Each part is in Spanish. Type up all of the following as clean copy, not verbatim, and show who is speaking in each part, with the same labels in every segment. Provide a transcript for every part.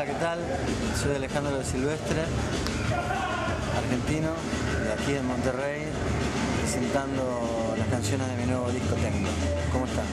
Speaker 1: Hola, ¿qué tal? Soy Alejandro de Silvestre, argentino, de aquí en Monterrey, presentando las canciones de mi nuevo disco Tengo. ¿Cómo están?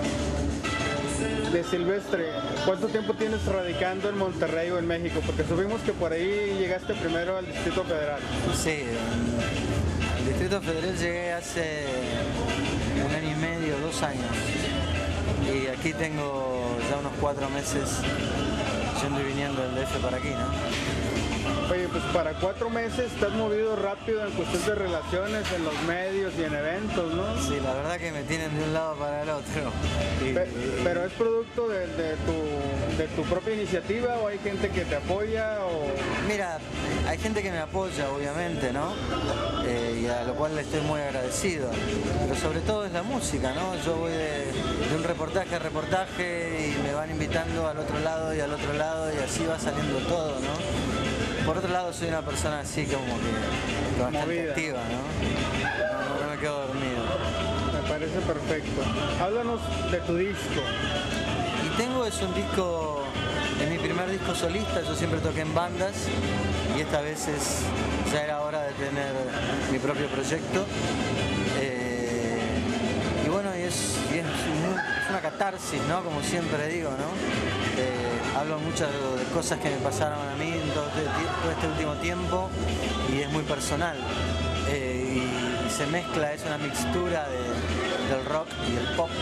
Speaker 2: De Silvestre, ¿cuánto tiempo tienes radicando en Monterrey o en México? Porque supimos que por ahí llegaste primero al Distrito Federal.
Speaker 1: Sí, al Distrito Federal llegué hace 1 año y medio, 2 años. Y aquí tengo ya unos 4 meses yendo y viniendo del DF para aquí, ¿no?
Speaker 2: Oye, pues para 4 meses estás movido rápido en cuestión de relaciones, en los medios y en eventos, ¿no?
Speaker 1: Sí, la verdad que me tienen de un lado para el otro.
Speaker 2: Pero ¿es producto de tu propia iniciativa o hay gente que te apoya?
Speaker 1: Mira, hay gente que me apoya, obviamente, ¿no? Y a lo cual le estoy muy agradecido. Pero sobre todo es la música, ¿no? Yo voy de un reportaje a reportaje y me van invitando al otro lado y al otro lado y así va saliendo todo, ¿no? Por otro lado soy una persona así como que bastante
Speaker 2: movida,
Speaker 1: activa, ¿no? No me quedo dormido.
Speaker 2: Me parece perfecto. Háblanos de tu disco.
Speaker 1: Y Tengo es un disco, es mi primer disco solista, yo siempre toqué en bandas y esta vez ya era hora de tener mi propio proyecto. Y bueno, es una catarsis, ¿no? Como siempre digo, ¿no? Hablo muchas de cosas que me pasaron a mí en todo este último tiempo y es muy personal. Y se mezcla, es una mixtura del rock y el pop.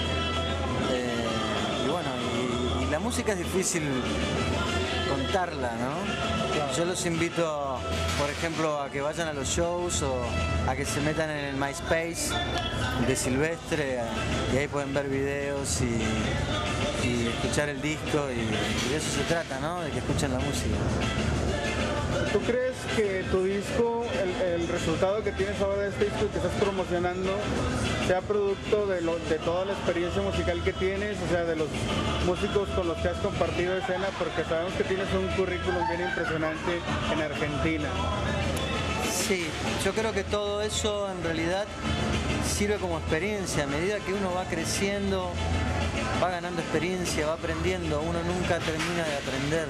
Speaker 1: Y bueno, y la música es difícil contarla, ¿no?
Speaker 2: Claro.
Speaker 1: Yo los invito, por ejemplo, a que vayan a los shows o a que se metan en el MySpace de Silvestre y ahí pueden ver videos y escuchar el disco y de eso se trata, ¿no? De que escuchen la música.
Speaker 2: ¿Tú crees que tu disco, el resultado que tienes ahora de este disco que estás promocionando, sea producto de toda la experiencia musical que tienes, o sea, de los músicos con los que has compartido escena? Porque sabemos que tienes un currículum bien impresionante en Argentina.
Speaker 1: Sí, yo creo que todo eso en realidad sirve como experiencia. A medida que uno va creciendo, va ganando experiencia, va aprendiendo, uno nunca termina de aprender.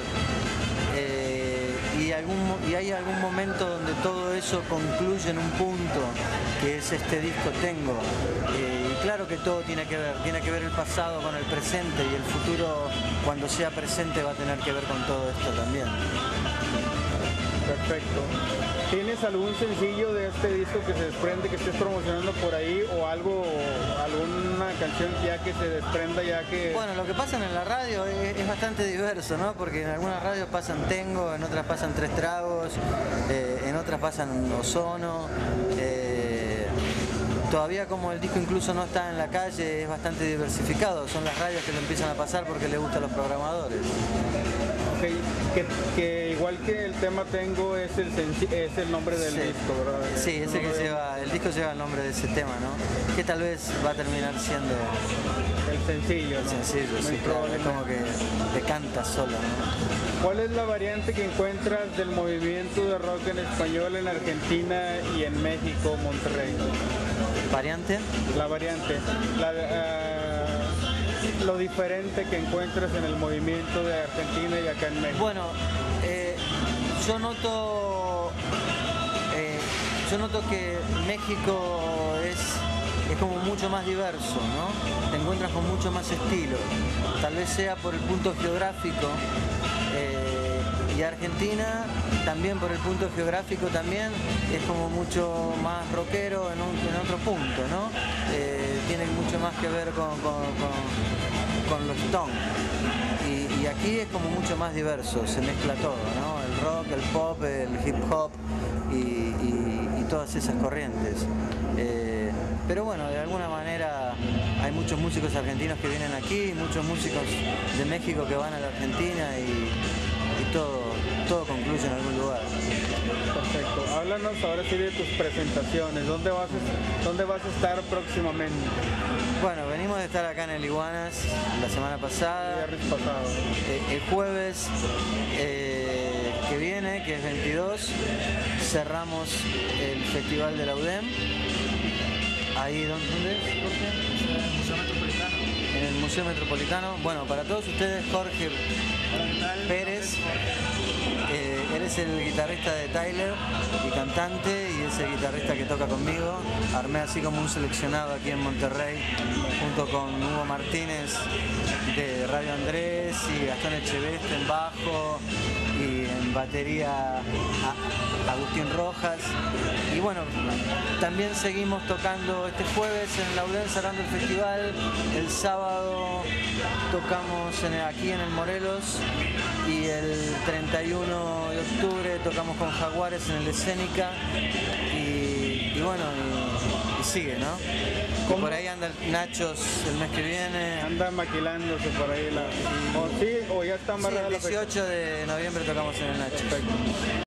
Speaker 1: Y hay algún momento donde todo eso concluye en un punto, que es este disco Tengo. Y claro que todo tiene que ver el pasado con el presente y el futuro, cuando sea presente, va a tener que ver con todo esto también.
Speaker 2: Perfecto. ¿Tienes algún sencillo de este disco que se desprende, que estés promocionando por ahí o alguna canción ya que se desprenda ya que...?
Speaker 1: Bueno, lo que pasa en la radio es bastante diverso, ¿no? Porque en algunas radios pasan Tengo, en otras pasan Tres Tragos, en otras pasan Ozono. Todavía como el disco incluso no está en la calle, es bastante diversificado. Son las radios que lo empiezan a pasar porque les gusta a los programadores.
Speaker 2: Okay. Que igual que el tema Tengo es el nombre del disco, ¿verdad?
Speaker 1: Sí, el disco lleva el nombre de ese tema, ¿no? Que tal vez va a terminar siendo
Speaker 2: el sencillo, ¿no?
Speaker 1: El sencillo, sí, claro, como que te canta solo, ¿no?
Speaker 2: ¿Cuál es la variante que encuentras del movimiento de rock en español en Argentina y en México, Monterrey?
Speaker 1: ¿Variante?
Speaker 2: La variante. Lo diferente que encuentras en el movimiento de Argentina y acá en México.
Speaker 1: Bueno, yo noto que México es como mucho más diverso, ¿no? Te encuentras con mucho más estilo. Tal vez sea por el punto geográfico. Y Argentina también por el punto geográfico también es como mucho más rockero en otro punto, ¿no? Tiene mucho más que ver con los Stones. Y aquí es como mucho más diverso, se mezcla todo, ¿no? El rock, el pop, el hip hop y todas esas corrientes. Pero bueno, de alguna manera hay muchos músicos argentinos que vienen aquí, muchos músicos de México que van a la Argentina y todo concluye en algún lugar.
Speaker 2: Perfecto. Háblanos ahora sí de tus presentaciones. ¿Dónde vas a estar próximamente?
Speaker 1: Bueno, venimos de estar acá en el Iguanas la semana pasada.
Speaker 2: El viernes pasado.
Speaker 1: El jueves que viene, que es 22, cerramos el Festival de la UDEM. Ahí, ¿dónde es, Jorge?
Speaker 3: En el Museo Metropolitano.
Speaker 1: En el Museo Metropolitano. Bueno, para todos ustedes, Jorge
Speaker 3: Hola, ¿qué tal?
Speaker 1: Pérez. es el guitarrista de Tyler y cantante, y es el guitarrista que toca conmigo. Armé así como un seleccionado aquí en Monterrey, junto con Hugo Martínez de Radio Andrés y Gastón Echeveste en bajo, y en batería Agustín Rojas. Y bueno, también seguimos tocando este jueves en Laurel cerrando el festival. El sábado tocamos aquí en el Morelos, y el 31 de octubre tocamos con Jaguares en el Escénica, y bueno, y sigue, ¿no? Y por ahí anda Nachos el mes que viene.
Speaker 2: Anda maquilándose por ahí o ya está amarrada
Speaker 1: el
Speaker 2: la fecha.
Speaker 1: 18 de noviembre tocamos en el Nachos.
Speaker 2: Perfecto.